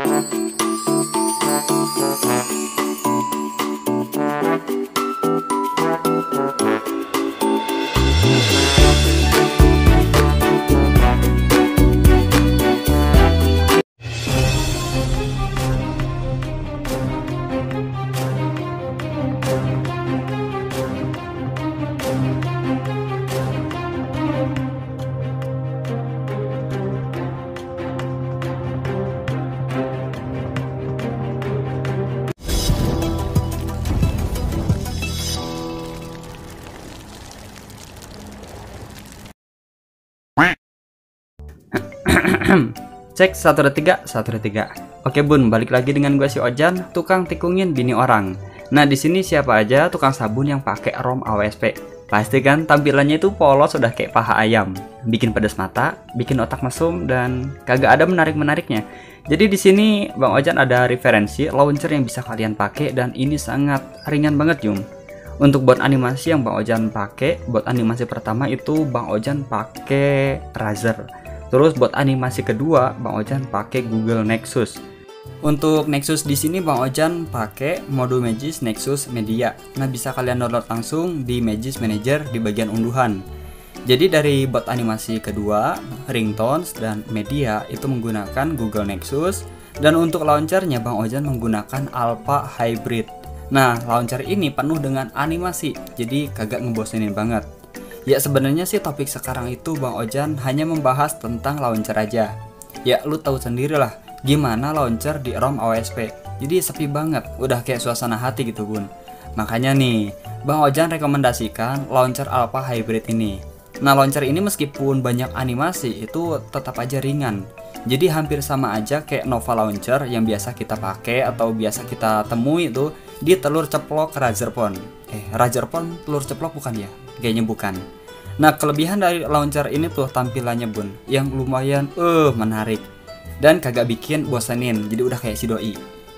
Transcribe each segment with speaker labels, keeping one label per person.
Speaker 1: Cek 123 123. Oke bun, balik lagi dengan gue si Ojan, tukang tikungin bini orang. Nah di sini siapa aja tukang sabun yang pakai ROM AWSP? Pasti kan tampilannya itu polos udah kayak paha ayam, bikin pedas mata, bikin otak mesum, dan kagak ada menarik-menariknya. Jadi di sini Bang Ojan ada referensi launcher yang bisa kalian pakai dan ini sangat ringan banget Jum. Untuk buat animasi yang Bang Ojan pakai, buat animasi pertama itu Bang Ojan pakai Razer. Terus buat animasi kedua, Bang Ojan pakai Google Nexus. Untuk Nexus di sini Bang Ojan pakai mode Magis Nexus Media. Nah, bisa kalian download langsung di Magis Manager di bagian unduhan. Jadi dari buat animasi kedua, ringtones dan media itu menggunakan Google Nexus, dan untuk launchernya Bang Ojan menggunakan Alpha Hybrid. Nah, launcher ini penuh dengan animasi, jadi kagak ngebosenin banget. Ya sebenarnya sih topik sekarang itu Bang Ojan hanya membahas tentang launcher aja. Ya lu tahu sendiri lah gimana launcher di ROM AWSP. Jadi sepi banget, udah kayak suasana hati gitu bun. Makanya nih Bang Ojan rekomendasikan launcher Alpha Hybrid ini. Nah launcher ini meskipun banyak animasi itu tetap aja ringan. Jadi hampir sama aja kayak Nova Launcher yang biasa kita pakai atau biasa kita temui itu di telur ceplok Razer Phone. Razer Phone telur ceplok bukan ya? Kayaknya bukan. Nah kelebihan dari launcher ini tuh tampilannya bun, yang lumayan menarik dan kagak bikin bosenin, jadi udah kayak si doi.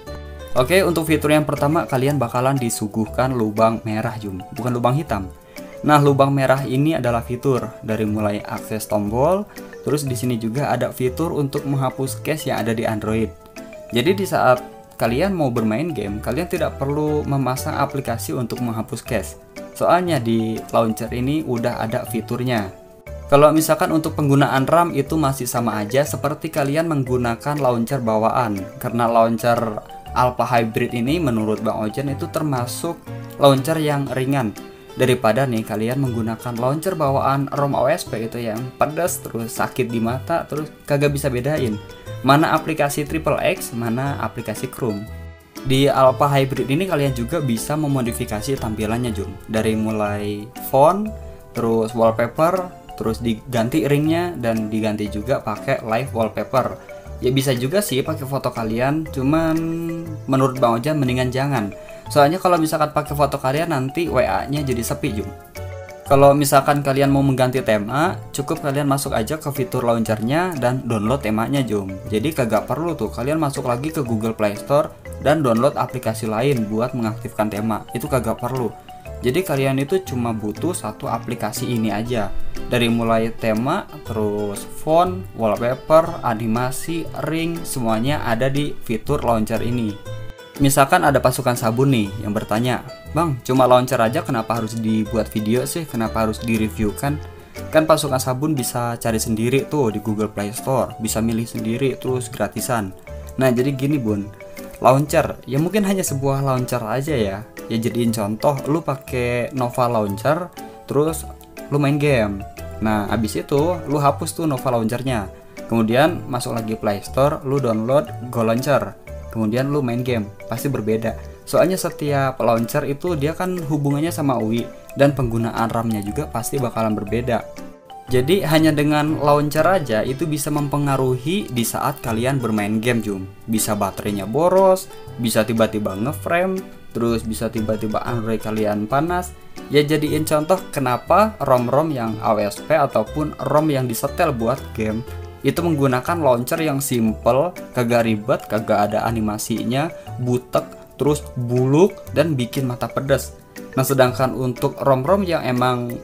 Speaker 1: Oke, untuk fitur yang pertama kalian bakalan disuguhkan lubang merah Jum, bukan lubang hitam. Nah lubang merah ini adalah fitur dari mulai akses tombol, terus di sini juga ada fitur untuk menghapus cache yang ada di Android. Jadi di saat kalian mau bermain game, kalian tidak perlu memasang aplikasi untuk menghapus cache. Soalnya di launcher ini udah ada fiturnya. Kalau misalkan untuk penggunaan RAM itu masih sama aja seperti kalian menggunakan launcher bawaan. Karena launcher Alpha Hybrid ini menurut Bang Ojan itu termasuk launcher yang ringan. Daripada nih kalian menggunakan launcher bawaan ROM AWSP itu yang pedas terus sakit di mata terus kagak bisa bedain mana aplikasi XXX, mana aplikasi Chrome. Di Alpha Hybrid ini kalian juga bisa memodifikasi tampilannya Jum. Dari mulai font, terus wallpaper, terus diganti ringnya dan diganti juga pakai live wallpaper. Ya bisa juga sih pakai foto kalian, cuman menurut Bang Ojan mendingan jangan. Soalnya kalau misalkan pakai foto kalian nanti WA-nya jadi sepi Jum. Kalau misalkan kalian mau mengganti tema, cukup kalian masuk aja ke fitur launchernya dan download temanya Jum. Jadi kagak perlu tuh kalian masuk lagi ke Google Play Store dan download aplikasi lain buat mengaktifkan tema. Itu kagak perlu. Jadi kalian itu cuma butuh satu aplikasi ini aja. Dari mulai tema, terus font, wallpaper, animasi, ring, semuanya ada di fitur launcher ini. Misalkan ada pasukan sabun nih yang bertanya, Bang, cuma launcher aja kenapa harus dibuat video sih? Kenapa harus direviewkan? Kan pasukan sabun bisa cari sendiri tuh di Google Play Store, bisa milih sendiri terus gratisan. Nah jadi gini bun, launcher ya mungkin hanya sebuah launcher aja ya. Ya jadiin contoh, lu pakai Nova Launcher, terus lu main game. Nah abis itu lu hapus tuh Nova Launchernya. Kemudian masuk lagi Play Store, lu download Go Launcher. Kemudian lu main game, pasti berbeda. Soalnya setiap launcher itu dia kan hubungannya sama UI dan penggunaan RAM-nya juga pasti bakalan berbeda. Jadi hanya dengan launcher aja itu bisa mempengaruhi di saat kalian bermain game Jum. Bisa baterainya boros, bisa tiba-tiba ngeframe, terus bisa tiba-tiba Android kalian panas. Ya jadiin contoh kenapa ROM-ROM yang AWSP ataupun ROM yang disetel buat game itu menggunakan launcher yang simple, kagak ribet, kagak ada animasinya, butek, terus buluk, dan bikin mata pedas. Nah sedangkan untuk ROM-ROM yang emang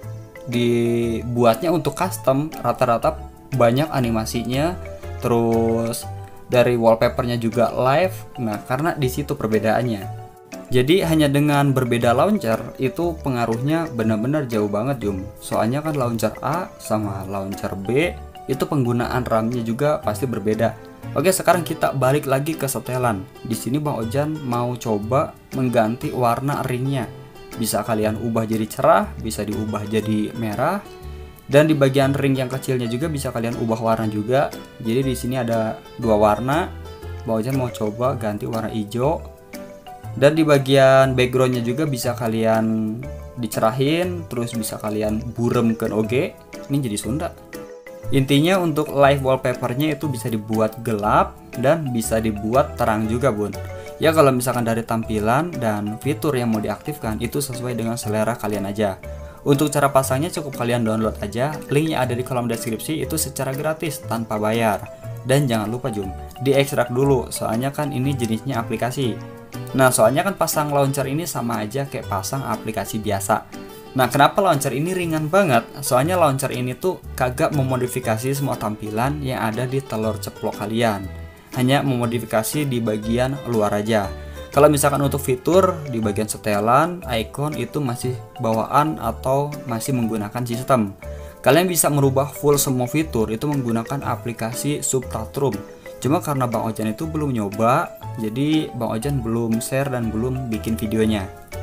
Speaker 1: dibuatnya untuk custom, rata-rata banyak animasinya, terus dari wallpapernya juga live. Nah, karena di situ perbedaannya. Jadi hanya dengan berbeda launcher itu pengaruhnya benar-benar jauh banget Jum. Soalnya kan launcher A sama launcher B itu penggunaan RAM-nya juga pasti berbeda. Oke, sekarang kita balik lagi ke setelan. Di sini Bang Ojan mau coba mengganti warna ringnya. Bisa kalian ubah jadi cerah, bisa diubah jadi merah. Dan di bagian ring yang kecilnya juga bisa kalian ubah warna juga. Jadi di sini ada dua warna. Bang Ojan mau coba ganti warna hijau. Dan di bagian backgroundnya juga bisa kalian dicerahin, terus bisa kalian buremkan oge. Ini jadi Sunda. Intinya untuk live wallpapernya itu bisa dibuat gelap dan bisa dibuat terang juga bun. Ya kalau misalkan dari tampilan dan fitur yang mau diaktifkan itu sesuai dengan selera kalian aja. Untuk cara pasangnya cukup kalian download aja, linknya ada di kolom deskripsi, itu secara gratis tanpa bayar. Dan jangan lupa Jum, diekstrak dulu, soalnya kan ini jenisnya aplikasi. Nah soalnya kan pasang launcher ini sama aja kayak pasang aplikasi biasa. Nah kenapa launcher ini ringan banget? Soalnya launcher ini tuh kagak memodifikasi semua tampilan yang ada di telur ceplok kalian. Hanya memodifikasi di bagian luar aja. Kalau misalkan untuk fitur di bagian setelan, icon itu masih bawaan atau masih menggunakan sistem. Kalian bisa merubah full semua fitur itu menggunakan aplikasi Subtatrum. Cuma karena Bang Ojan itu belum nyoba, jadi Bang Ojan belum share dan belum bikin videonya.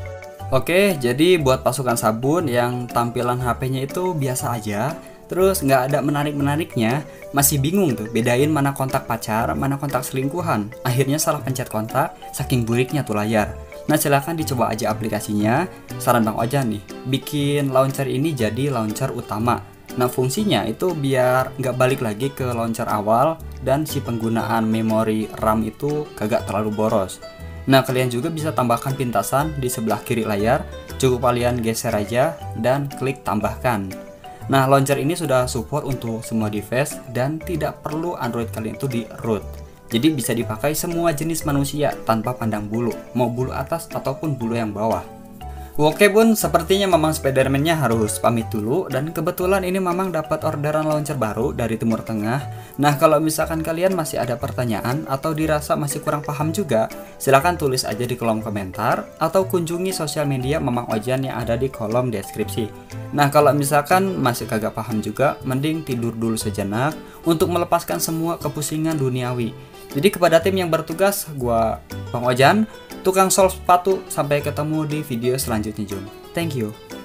Speaker 1: Oke, jadi buat pasukan sabun yang tampilan HP-nya itu biasa aja, terus nggak ada menarik-menariknya, masih bingung tuh bedain mana kontak pacar, mana kontak selingkuhan. Akhirnya salah pencet kontak, saking buriknya tuh layar. Nah silahkan dicoba aja aplikasinya. Saran Bang Ojan nih, bikin launcher ini jadi launcher utama. Nah fungsinya itu biar nggak balik lagi ke launcher awal dan si penggunaan memori RAM itu kagak terlalu boros. Nah kalian juga bisa tambahkan pintasan di sebelah kiri layar, cukup kalian geser aja dan klik tambahkan. Nah launcher ini sudah support untuk semua device dan tidak perlu Android kalian itu di root. Jadi bisa dipakai semua jenis manusia tanpa pandang bulu, mau bulu atas ataupun bulu yang bawah. Oke bun, sepertinya Mamang Spiderman-nya harus pamit dulu. Dan kebetulan ini Mamang dapat orderan launcher baru dari Timur Tengah. Nah kalau misalkan kalian masih ada pertanyaan atau dirasa masih kurang paham juga, silahkan tulis aja di kolom komentar atau kunjungi sosial media Mamang Ojan yang ada di kolom deskripsi. Nah kalau misalkan masih kagak paham juga, mending tidur dulu sejenak untuk melepaskan semua kepusingan duniawi. Jadi kepada tim yang bertugas, gua Bang Ojan, tukang sol sepatu, sampai ketemu di video selanjutnya Jum. Thank you.